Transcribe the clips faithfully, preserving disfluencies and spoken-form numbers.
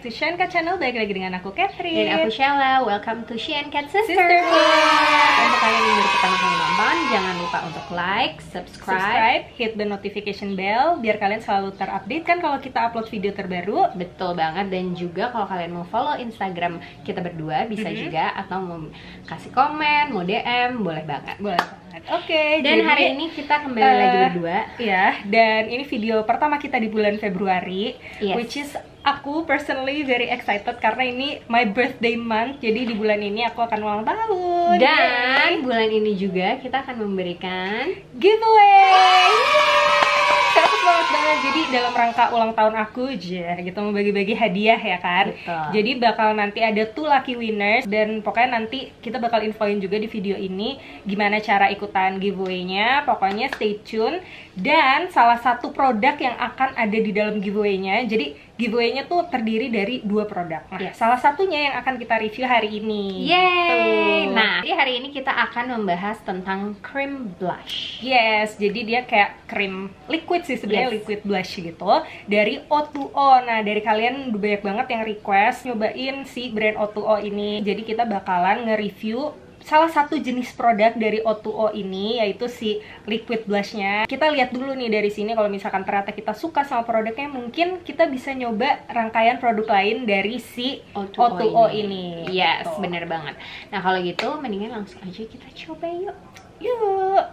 back to She and Cat Channel. Balik lagi dengan aku Catherine. Dan aku Sheila. Welcome to She and Cat Sisterhood. Sisterhood. Untuk kalian yang baru pertama kali nonton, jangan lupa untuk like, subscribe, subscribe, hit the notification bell biar kalian selalu terupdate kan kalau kita upload video terbaru. Betul banget. Dan juga kalau kalian mau follow Instagram kita berdua bisa mm-hmm. juga, atau mau kasih komen, mau D M, boleh banget. Boleh banget. Oke. Okay, dan jadi, hari ini kita kembali uh, lagi berdua. Ya. Dan ini video pertama kita di bulan Februari, yes. which is aku personally very excited karena ini my birthday month. Jadi di bulan ini aku akan ulang tahun. Dan Yay. bulan ini juga kita akan memberikan giveaway. Aku semangat banget. Jadi dalam rangka ulang tahun aku aja gitu, mau bagi-bagi hadiah ya kan. Betul. Jadi bakal nanti ada two lucky winners. Dan pokoknya nanti kita bakal infoin juga di video ini gimana cara ikutan giveaway-nya. Pokoknya stay tune. Dan salah satu produk yang akan ada di dalam giveaway-nya, jadi giveaway-nya tuh terdiri dari dua produk. Nah, yes. salah satunya yang akan kita review hari ini. Yeay! Tuh. Nah, jadi hari ini kita akan membahas tentang cream blush. Yes, jadi dia kayak cream liquid sih sebenarnya, yes. liquid blush gitu dari O two O. Nah, dari kalian banyak banget yang request nyobain si brand O two O ini. Jadi kita bakalan nge-review salah satu jenis produk dari O two O ini, yaitu si liquid blushnya. Kita lihat dulu nih dari sini, kalau misalkan ternyata kita suka sama produknya, mungkin kita bisa nyoba rangkaian produk lain dari si O two O ini. ini. Yes, gitu. Bener banget. Nah kalau gitu, mendingan langsung aja kita coba yuk. Yuk.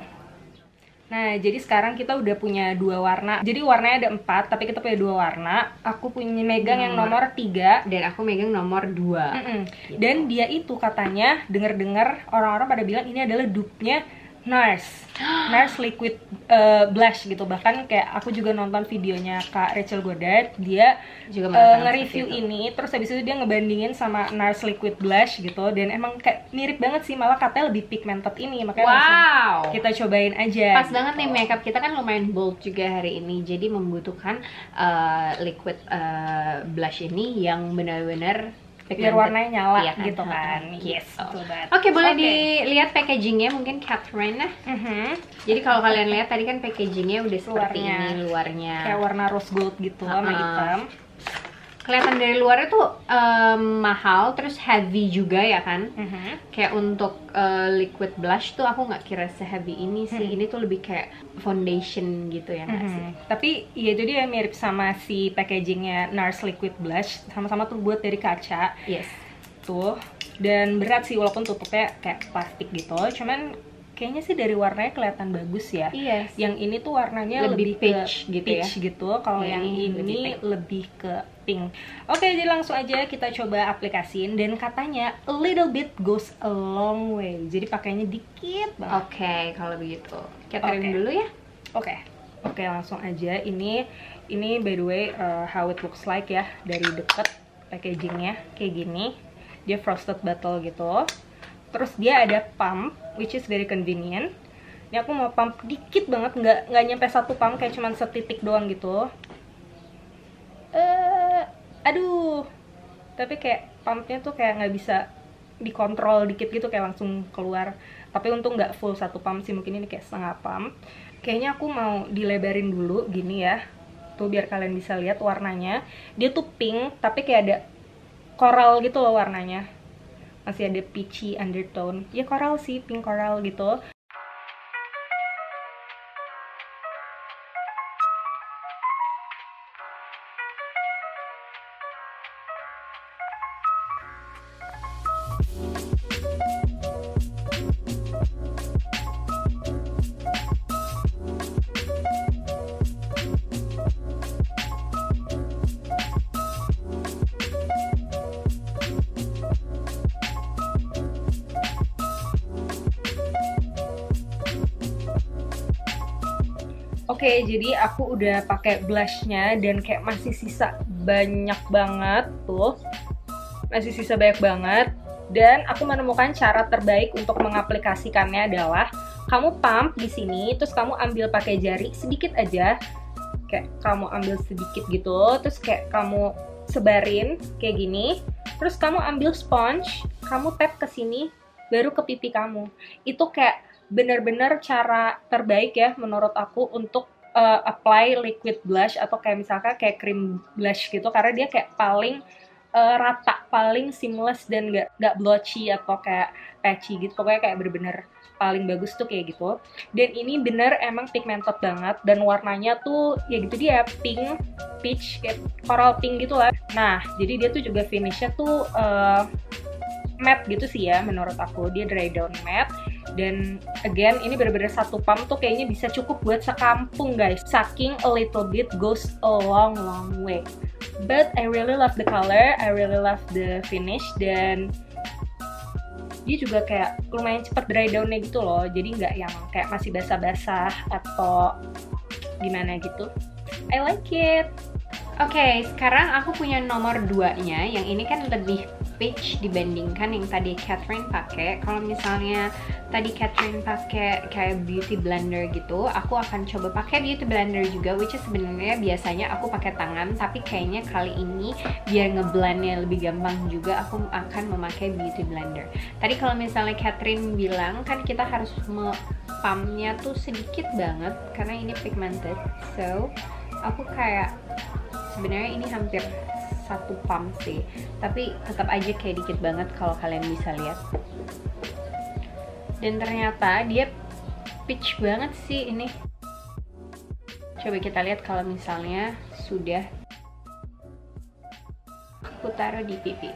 Nah, jadi sekarang kita udah punya dua warna. Jadi warnanya ada empat, tapi kita punya dua warna. Aku punya megang nomor, yang nomor tiga. Dan aku megang nomor dua. Mm-mm. Gitu. Dan dia itu katanya, denger-dengar orang-orang pada bilang ini adalah dupe-nya NARS. NARS liquid uh, blush gitu. Bahkan kayak aku juga nonton videonya Kak Rachel Goddard. Dia juga uh, nge-review ini. Terus habis itu dia ngebandingin sama NARS liquid blush gitu. Dan emang kayak mirip banget sih. Malah katanya lebih pigmented ini. Makanya wow. langsung kita cobain aja. Pas gitu. banget nih, makeup kita kan lumayan bold juga hari ini. Jadi membutuhkan uh, liquid uh, blush ini yang benar-benar biar warnanya nyala, iya kan? gitu kan. Yes. Gitu. Oke, okay, boleh okay. dilihat packagingnya mungkin Catherine. Mm-hmm. Jadi kalau kalian lihat tadi kan packagingnya udah seperti luarnya, ini luarnya. Kayak warna rose gold gitu uh-uh. sama hitam. Kelihatan dari luarnya tuh um, mahal, terus heavy juga ya kan. Mm-hmm. Kayak untuk uh, liquid blush tuh aku nggak kira se-heavy ini sih. Mm-hmm. Ini tuh lebih kayak foundation gitu ya nggak mm-hmm. sih. Tapi ya itu dia mirip sama si packagingnya NARS liquid blush. Sama-sama tuh buat dari kaca. Yes. Tuh. Dan berat sih walaupun tutupnya kayak plastik gitu. Cuman kayaknya sih dari warnanya kelihatan bagus ya. Yes. Yang ini tuh warnanya lebih, lebih peach ke gitu peach ya. gitu. Kalau hmm, yang ini lebih, lebih ke pink. Oke, jadi langsung aja kita coba aplikasiin. Dan katanya a little bit goes a long way. Jadi pakainya dikit banget. Oke, okay, kalau begitu. Catherine okay. dulu ya. Oke. Okay. Oke, okay, langsung aja. Ini ini by the way uh, how it looks like ya dari deket packagingnya kayak gini. Dia frosted bottle gitu. Terus dia ada pump, which is very convenient. Ini aku mau pump dikit banget, nggak nggak nyampe satu pump, kayak cuman setitik doang gitu. Uh, aduh, tapi kayak pumpnya tuh kayak nggak bisa dikontrol dikit gitu, kayak langsung keluar. Tapi untung nggak full satu pump sih, mungkin ini kayak setengah pump. Kayaknya aku mau dilebarin dulu gini ya, tuh biar kalian bisa lihat warnanya. Dia tuh pink, tapi kayak ada coral gitu loh warnanya. Masih ada peachy undertone. Ya coral sih, pink coral gitu. Oke, jadi aku udah pakai blushnya dan kayak masih sisa banyak banget tuh, masih sisa banyak banget. Dan aku menemukan cara terbaik untuk mengaplikasikannya adalah kamu pump di sini, terus kamu ambil pakai jari sedikit aja, kayak kamu ambil sedikit gitu, terus kayak kamu sebarin kayak gini, terus kamu ambil sponge, kamu tap ke sini, baru ke pipi kamu. Itu kayak bener-bener cara terbaik ya menurut aku untuk uh, apply liquid blush atau kayak misalkan kayak cream blush gitu, karena dia kayak paling uh, rata, paling seamless dan nggak nggak blotchy atau kayak patchy gitu. Pokoknya kayak bener-bener paling bagus tuh kayak gitu. Dan ini bener emang pigmented banget dan warnanya tuh ya gitu dia pink, peach, kayak coral pink gitu lah. Nah jadi dia tuh juga finishnya tuh uh, matte gitu sih ya menurut aku. Dia dry down matte. Dan again ini bener-bener satu pump tuh kayaknya bisa cukup buat sekampung guys. Saking a little bit goes a long long way. But I really love the color, I really love the finish, dan dia juga kayak lumayan cepet dry down-nya gitu loh. Jadi nggak yang kayak masih basah-basah atau gimana gitu. I like it. Oke, okay, sekarang aku punya nomor dua-nya. Yang ini kan lebih peach dibandingkan yang tadi Catherine pakai. Kalau misalnya tadi Catherine pakai kayak beauty blender gitu, aku akan coba pakai beauty blender juga, which is sebenarnya biasanya aku pakai tangan, tapi kayaknya kali ini biar ngeblendnya lebih gampang juga, aku akan memakai beauty blender. Tadi kalau misalnya Catherine bilang kan kita harus pumpnya tuh sedikit banget karena ini pigmented, so aku kayak sebenarnya ini hampir satu pump sih, tapi tetap aja kayak dikit banget kalau kalian bisa lihat. Dan ternyata dia peach banget sih ini. Coba kita lihat kalau misalnya sudah aku taruh di pipi.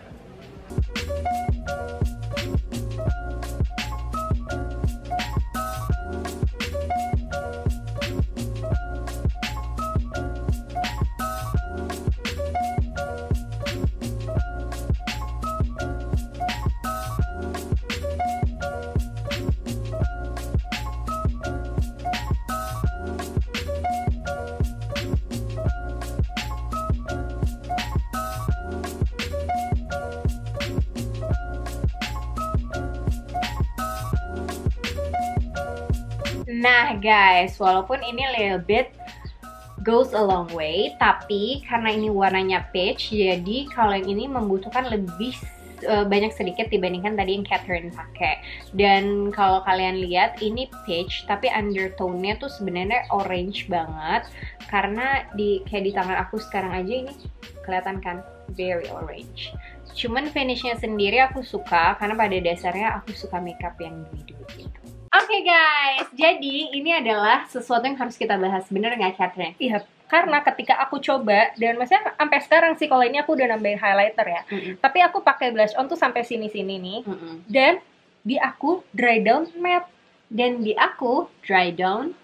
Nah guys, walaupun ini little bit goes a long way, tapi karena ini warnanya peach, jadi kalau yang ini membutuhkan lebih uh, banyak sedikit dibandingkan tadi yang Catherine pakai. Dan kalau kalian lihat ini peach, tapi undertone-nya tuh sebenarnya orange banget, karena di kayak di tangan aku sekarang aja ini kelihatan kan, very orange. Cuman finishnya sendiri aku suka, karena pada dasarnya aku suka makeup yang dewy-dewy gitu. Oke okay guys, jadi ini adalah sesuatu yang harus kita bahas, bener nggak Catherine? Iya, karena ketika aku coba, dan maksudnya sampai sekarang sih, kalau ini aku udah nambahin highlighter ya, mm-hmm. tapi aku pakai blush on tuh sampai sini-sini nih, mm-hmm. dan di aku dry down matte, dan di aku dry down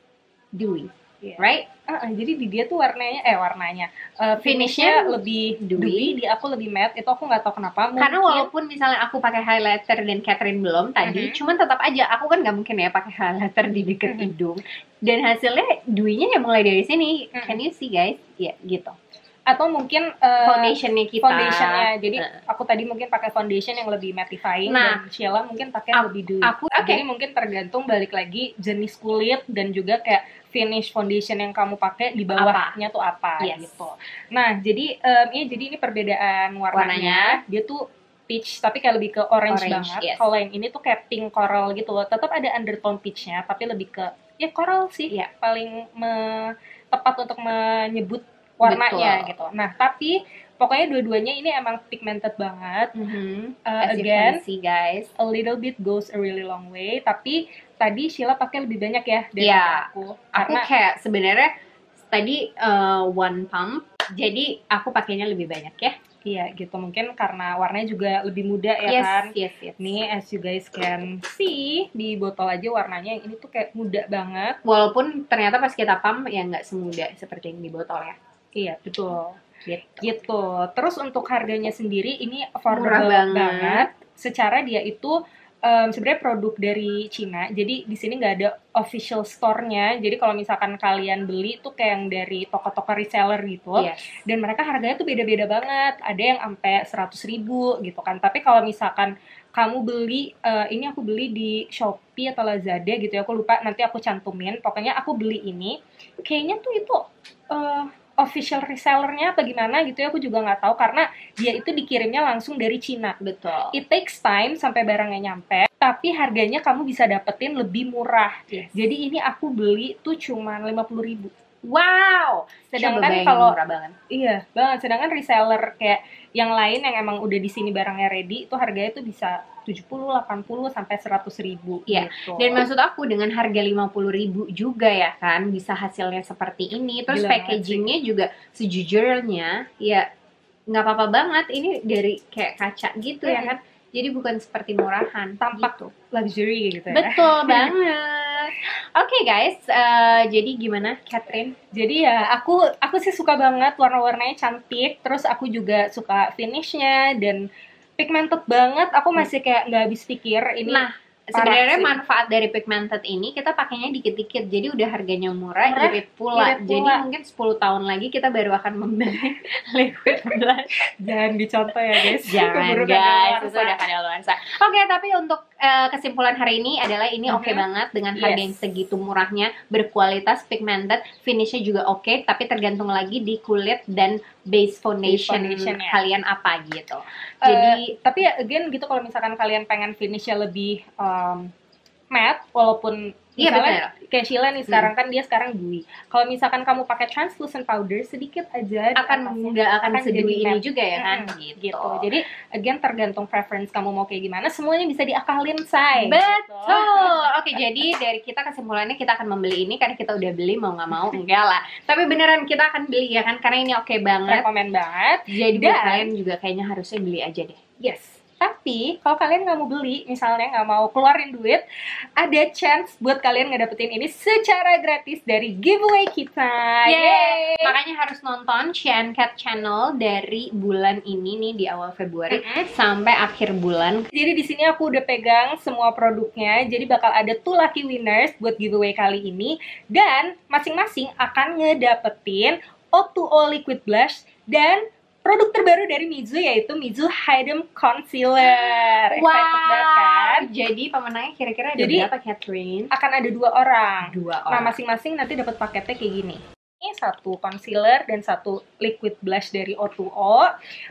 dewy, yeah. right? Uh, uh, jadi di dia tuh warnanya, eh warnanya, uh, finishnya lebih dewy. dewy, di aku lebih matte. Itu aku nggak tahu kenapa. Mungkin... Karena walaupun misalnya aku pakai highlighter dan Catherine belum tadi, uh-huh. cuman tetap aja aku kan nggak mungkin ya pakai highlighter di deket uh-huh. hidung. Dan hasilnya dewy-nya ya mulai dari sini. Uh-huh. Can you see guys? Ya yeah, gitu. Atau mungkin uh, foundationnya kita. Foundationnya. Jadi uh. aku tadi mungkin pakai foundation yang lebih mattifying, nah, dan Sheila mungkin pakai yang lebih dewy. Aku, okay. Jadi mungkin tergantung balik lagi jenis kulit dan juga kayak finish foundation yang kamu pakai di bawahnya apa? tuh apa yes. gitu. Nah, jadi um, ini jadi ini perbedaan warnanya. warnanya. Dia tuh peach tapi kayak lebih ke orange, orange banget. Yes. Kalau yang ini tuh kayak pink coral gitu loh. Tetap ada undertone peachnya tapi lebih ke ya coral sih. Yeah. Paling me- tepat untuk menyebut warnanya. Betul. Gitu. Nah, tapi pokoknya dua-duanya ini emang pigmented banget. Mm-hmm. Uh, again, see, guys, a little bit goes a really long way. Tapi tadi Sheila pakai lebih banyak ya dari yeah. aku. Aku karena kayak sebenarnya tadi uh, one pump, jadi aku pakainya lebih banyak ya. Iya gitu, mungkin karena warnanya juga lebih muda ya yes, kan. Yes, yes. Nih as you guys can see di botol aja warnanya yang ini tuh kayak muda banget. Walaupun ternyata pas kita pump ya nggak semuda seperti yang di botol ya. Iya betul. Gitu. gitu. Terus untuk harganya sendiri ini affordable banget. banget. Secara dia itu um, sebenarnya produk dari Cina. Jadi di sini nggak ada official store-nya. Jadi kalau misalkan kalian beli tuh kayak yang dari toko-toko reseller gitu. Yes. Dan mereka harganya tuh beda-beda banget. Ada yang sampai seratus ribu gitu kan. Tapi kalau misalkan kamu beli, uh, ini aku beli di Shopee atau Lazada gitu ya. Aku lupa, nanti aku cantumin. Pokoknya aku beli ini. Kayaknya tuh itu... Uh, official resellernya apa gimana gitu ya, aku juga nggak tahu karena dia itu dikirimnya langsung dari Cina. Betul. It takes time sampai barangnya nyampe, tapi harganya kamu bisa dapetin lebih murah. Yes. Jadi ini aku beli tuh cuman lima puluh ribu. Wow. Sedangkan kalau iya banget, sedangkan reseller kayak yang lain yang emang udah di sini barangnya ready itu harganya tuh bisa tujuh puluh, delapan puluh sampai seratus ribu. Iya. Gitu. Dan maksud aku dengan harga lima puluh ribu juga ya kan bisa hasilnya seperti ini. Terus Gila packagingnya juga sejujurnya ya nggak apa-apa banget. Ini dari kayak kaca gitu Hmm. ya kan. Jadi bukan seperti murahan. Tampak gitu. luxury gitu ya. Betul banget. Oke okay, guys, uh, jadi gimana Catherine? Jadi ya aku aku sih suka banget warna-warnanya cantik. Terus aku juga suka finishnya dan pigmented banget. Aku masih kayak nggak habis pikir ini. Nah, sebenarnya manfaat dari pigmented ini kita pakainya dikit-dikit, jadi udah harganya murah, murah irit pula. Irit pula. Jadi mungkin sepuluh tahun lagi kita baru akan membeli liquid blush. Jangan dicontoh ya guys. Jangan guys, itu udah kadaluarsa. Oke, tapi untuk uh, kesimpulan hari ini adalah ini oke okay mm-hmm. banget dengan harga yes. yang segitu murahnya, berkualitas, pigmented, finishnya juga oke, okay, tapi tergantung lagi di kulit dan base foundation, base foundation ya. Kalian apa gitu. Jadi uh, tapi ya again gitu kalau misalkan kalian pengen finishnya lebih um, matte walaupun iya, misalnya kayak Sheila nih sekarang hmm. kan dia sekarang dewy. Kalau misalkan kamu pakai translucent powder sedikit aja akan nggak akan, akan sedewy ini juga ya kan hmm, gitu. gitu. Jadi again tergantung preference kamu mau kayak gimana, semuanya bisa diakalin say. Betul. Gitu. Oke, jadi dari kita kesimpulannya kita akan membeli ini karena kita udah beli mau nggak mau enggak lah. Tapi beneran kita akan beli ya kan karena ini oke okay banget. Rekomen banget. Jadi buat kalian juga kayaknya harusnya beli aja deh. Yes. Tapi kalau kalian nggak mau beli, misalnya nggak mau keluarin duit, ada chance buat kalian ngedapetin ini secara gratis dari giveaway kita. Yeay! Makanya harus nonton Shein Cat Channel dari bulan ini nih di awal Februari mm-hmm. sampai akhir bulan. Jadi di sini aku udah pegang semua produknya, jadi bakal ada two lucky winners buat giveaway kali ini, dan masing-masing akan ngedapetin O two O Liquid Blush dan produk terbaru dari Mizu yaitu Mizu Hidden Concealer. Wow. Excited banget kan? Jadi pemenangnya kira-kira ada Jadi, berapa, Catherine? Akan ada dua orang. Dua orang. Nah, masing-masing nanti dapat paketnya kayak gini. Ini satu concealer dan satu liquid blush dari O two O. Uh,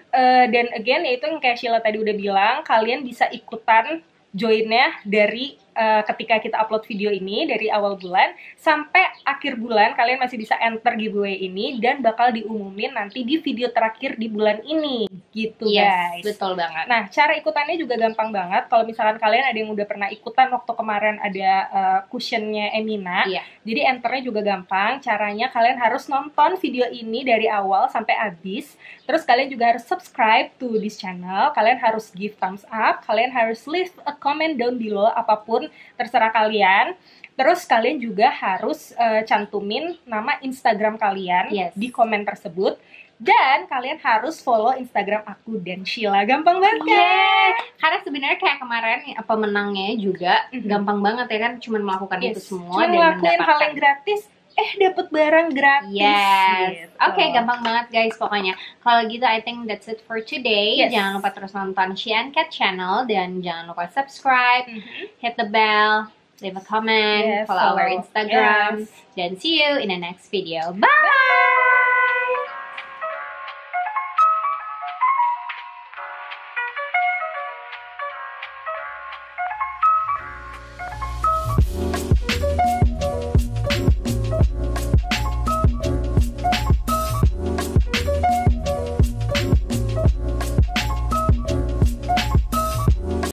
dan again yaitu yang kayak Sheila tadi udah bilang, kalian bisa ikutan joinnya dari uh, ketika kita upload video ini dari awal bulan sampai akhir bulan. Kalian masih bisa enter giveaway ini dan bakal diumumin nanti di video terakhir di bulan ini gitu yes, guys. Betul banget. Nah, cara ikutannya juga gampang banget. Kalau misalkan kalian ada yang udah pernah ikutan waktu kemarin ada uh, cushionnya Emina, yeah. jadi enternya juga gampang. Caranya kalian harus nonton video ini dari awal sampai habis. Terus kalian juga harus subscribe to this channel. Kalian harus give thumbs up. Kalian harus leave a comment down below apapun terserah kalian. Terus kalian juga harus uh, cantumin nama Instagram kalian yes. di komen tersebut. Dan kalian harus follow Instagram aku dan Sheila. Gampang banget kan? Yeah. Karena sebenarnya kayak kemarin pemenangnya juga mm-hmm. gampang banget ya kan, cuma melakukan yes. itu semua Cuma dan ngelakuin hal yang gratis, eh dapat barang gratis. Yes. Gitu. Oke, okay, gampang banget guys pokoknya. Kalau gitu I think that's it for today. Yes. Jangan lupa terus nonton Shein Cat Channel dan jangan lupa subscribe, mm-hmm. hit the bell, leave a comment, yes, follow, follow our Instagram, yes. dan see you in the next video. Bye. Bye.